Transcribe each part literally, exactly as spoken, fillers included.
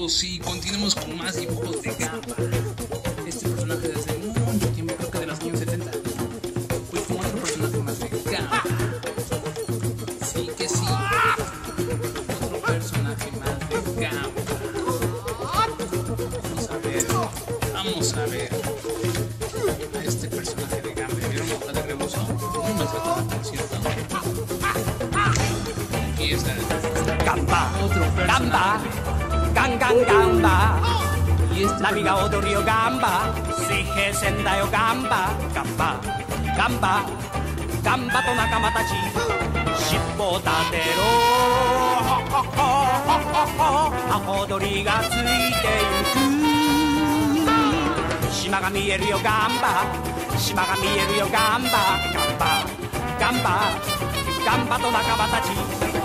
amigos, y continuemos con más dibujos de Gamba. Este personaje de hace mucho tiempo, creo que de los años setenta, pues como otro personaje más de Gamba. Sí que sí, otro personaje más de Gamba. Vamos a ver, vamos a ver a este personaje de Gamba. ¿Vieron la hoja de rebozo? No me suelta, por cierto. Aquí está. Gamba, Otro Gamba, personaje. Gan Gan Gamba. ナビが踊るよガンバ、水平線だよガンバ、ガンバ、ガンバ、ガンバと仲間たち、尻尾を立てろ、ほほほほほほ、アホ鳥がついてゆく。島が見えるよガンバ、島が見えるよガンバ、ガンバ、ガンバ、ガンバと仲間たち、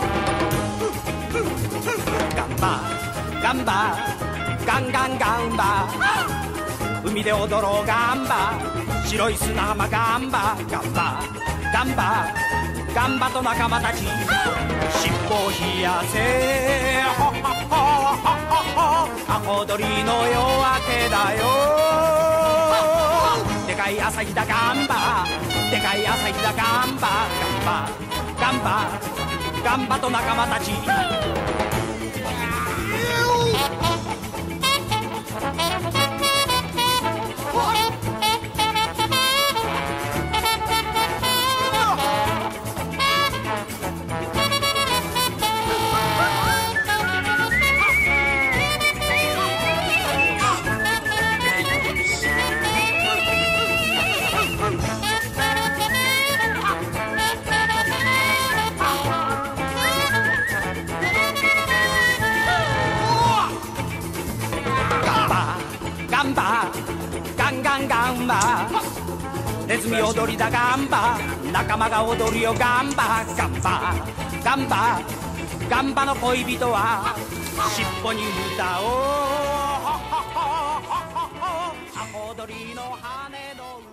ガンバ、ガンバ。ガンガンガンバ、海で踊ろうガンバ、白い砂浜ガンバ、ガンバ、ガンバ、ガンバと仲間たち、尻尾を冷やせ、ほほほほほほ、アホ鳥の夜明けだよ。でかい朝日だガンバ、でかい朝日だガンバ、ガンバ、ガンバ、ガンバと仲間たち。ガンバ、ガンガンガンバ、ネズミ踊りだガンバ、仲間が踊るよガンバ、ガンバ、ガンバ、ガンバの恋人は尻尾に歌を、アホ鳥の羽の上